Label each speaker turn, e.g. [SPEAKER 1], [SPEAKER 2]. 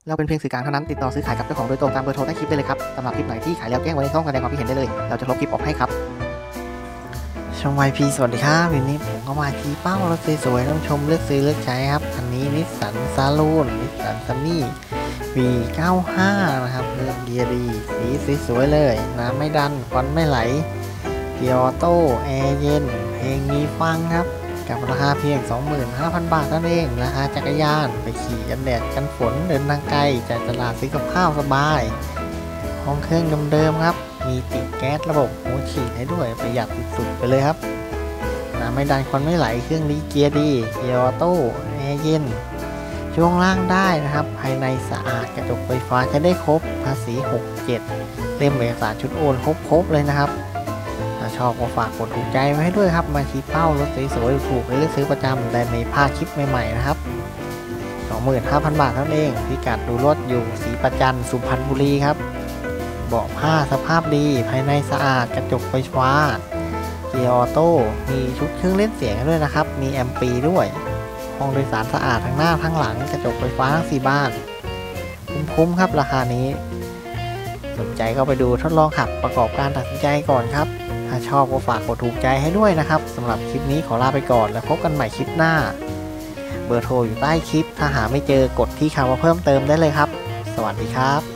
[SPEAKER 1] เราเป็นเพียงสื่อกลางเท่านั้นติดต่อซื้อขายกับเจ้าของโดยตรงตามเบอร์โทรใต้คลิปได้เลยครับสำหรับคลิปไหนที่ขายแล้วแจ้งไว้ในช่องแสดงความคิดเห็นได้เลยเราจะลบคลิปออกให้ครับ
[SPEAKER 2] ช่อง YP สวัสดีครับวันนี้ผมก็มาชี้เป้ารถสวยๆต้องชมเลือกซื้อเลือกใช้ครับคันนี้นิสสันซาลูนนิสสันซันนี่ V95 นะครับเครื่องเกียร์ดีสีสวยๆเลยน้ำไม่ดันควันไม่ไหลเกียร์ออโต้แอร์เย็นเพลงมีฟังครับกับราคาเพียง 25,000 บาทนั่นเองราคาจักรยานไปขี่กันแดดกันฝนเดินทางไกลจากตลาดซื้อกับข้าวสบายห้องเครื่องเดิมๆครับมีติดแก๊สระบบหัวฉีดให้ด้วยประหยัดสุดๆไปเลยครับน้ำไม่ดันควันไม่ไหลเครื่องดีเกียร์ดีเกียร์ออโต้แอร์เย็นช่วงล่างได้นะครับภายในสะอาดกระจกไฟฟ้าใช้ได้ครบภาษี 67 เล่มเอกสารชุดโอนครบเลยนะครับถ้าชอบก็ฝากกดถูกใจไว้ให้ด้วยครับมาชี้เป้ารถสวยๆถูกๆเลือกซื้อประจำได้ในภาคคลิปใหม่ๆนะครับ 25,000 บาทเท่านั้นเองพิกัดดูรถอยู่ศรีประจันสุพรรณบุรีครับเบาะผ้าสภาพดีภายในสะอาดกระจกไฟฟ้าเกียร์ออโต้มีชุดเครื่องเล่นเสียงด้วยนะครับมีแอมปีด้วยห้องโดยสารสะอาดทั้งหน้าทั้งหลังกระจกไฟฟ้าทั้ง4 บ้านคุ้มครับราคานี้สนใจก็ไปดูทดลองขับประกอบการตัดสินใจก่อนครับถ้าชอบก็ฝากกดถูกใจให้ด้วยนะครับสำหรับคลิปนี้ขอลาไปก่อนแล้วพบกันใหม่คลิปหน้าเบอร์โทรอยู่ใต้คลิปถ้าหาไม่เจอกดที่คำว่าเพิ่มเติมได้เลยครับสวัสดีครับ